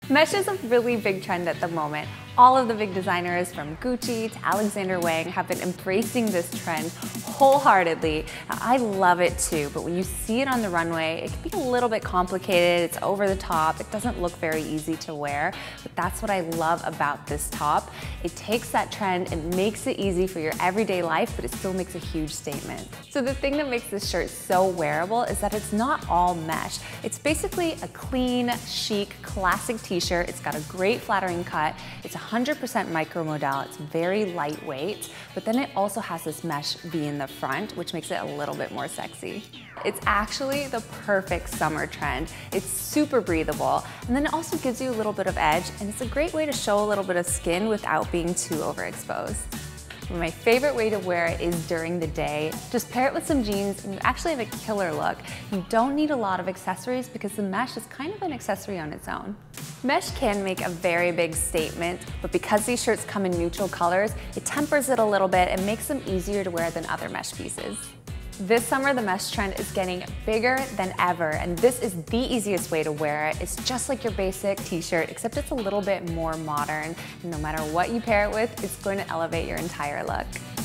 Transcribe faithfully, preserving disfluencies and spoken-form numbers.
Mesh is a really big trend at the moment. All of the big designers from Gucci to Alexander Wang have been embracing this trend wholeheartedly. I love it too, but when you see it on the runway, it can be a little bit complicated. It's over the top. It doesn't look very easy to wear, but that's what I love about this top. It takes that trend and makes it easy for your everyday life, but it still makes a huge statement. So the thing that makes this shirt so wearable is that it's not all mesh. It's basically a clean, chic, classic t-shirt. It's got a great flattering cut. It's one hundred percent micromodal, it's very lightweight, but then it also has this mesh V in the front, which makes it a little bit more sexy. It's actually the perfect summer trend. It's super breathable, and then it also gives you a little bit of edge, and it's a great way to show a little bit of skin without being too overexposed. My favorite way to wear it is during the day. Just pair it with some jeans and you actually have a killer look. You don't need a lot of accessories because the mesh is kind of an accessory on its own. Mesh can make a very big statement, but because these shirts come in neutral colors, it tempers it a little bit and makes them easier to wear than other mesh pieces. This summer, the mesh trend is getting bigger than ever, and this is the easiest way to wear it. It's just like your basic t-shirt, except it's a little bit more modern. And no matter what you pair it with, it's going to elevate your entire look.